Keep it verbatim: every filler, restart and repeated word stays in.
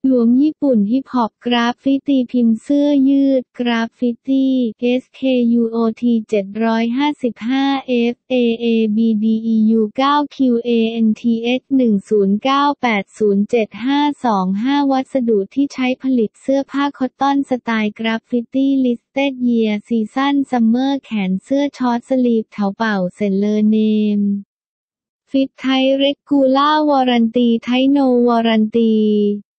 หลวงญี่ปุ่นฮิปฮอปกราฟฟิตีพิมพ์เสื้อยืดกราฟฟิตี้ เอส เค ยู โอ ที เจ็ดร้อยห้าสิบห้า เอฟ เอ เอ บี ดี อี ยู เก้า คิว เอ เอ็น ที เอ็กซ์ หนึ่ง ศูนย์ เก้า แปด ศูนย์ เจ็ด ห้า สอง ห้า วัสดุที่ใช้ผลิตเสื้อผ้าคอตตอนสไตล์กราฟฟิตี้ลิสเต็ดเยียร์ซีซั่นซัมเมอร์แขนเสื้อช็อตสลีฟเถาเป่าเซนเลอร์เนมฟิตไทเรกูล่าวอรันตีไทโนวอรันตี